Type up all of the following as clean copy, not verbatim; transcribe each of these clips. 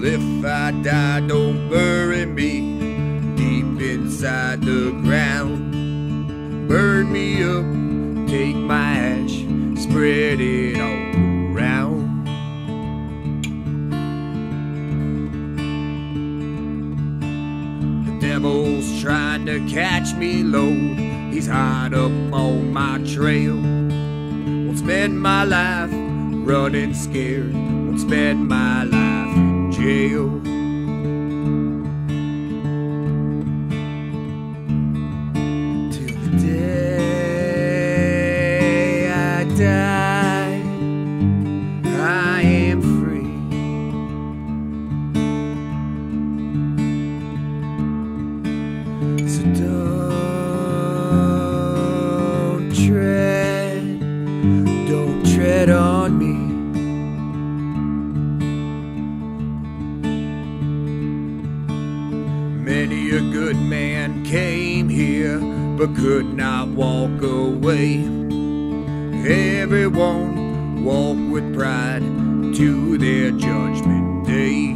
If I die, don't bury me deep inside the ground. Burn me up, take my ash, spread it all around. The devil's trying to catch me low. He's hot up on my trail. Won't spend my life running scared. Won't spend my life in jail. Till the day I die, I am free. So don't tread on me. Many a good man came here, but could not walk away. Everyone walked with pride to their judgment day.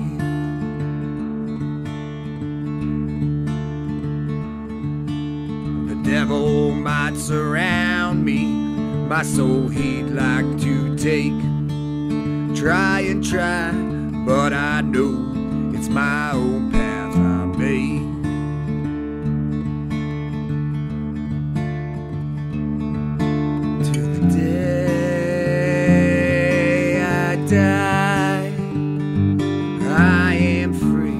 The devil might surround me, my soul he'd like to take. Try and try, but I know it's my own path I made. Till the day I die, I am free.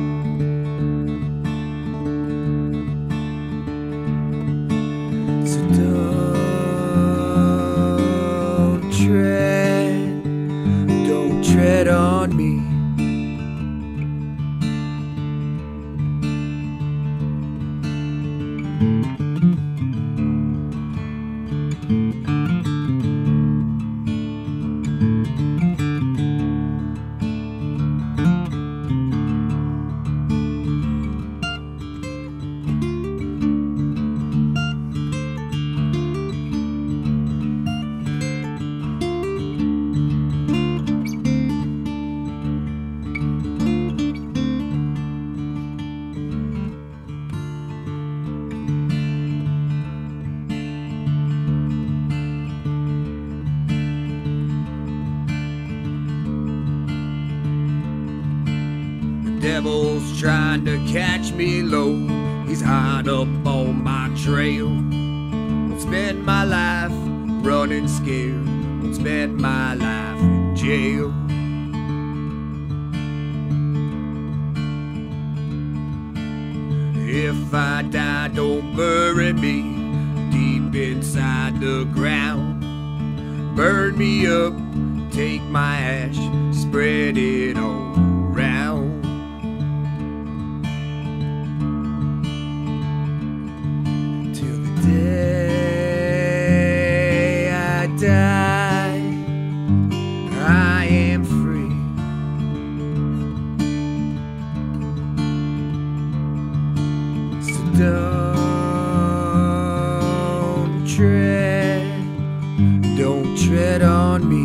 So don't tread on me. Devil's trying to catch me low. He's hot up on my trail. Won't spend my life running scared. Won't spend my life in jail. If I die, don't bury me deep inside the ground. Burn me up, take my ash, spread it all around. Day I die, I am free. So don't tread on me.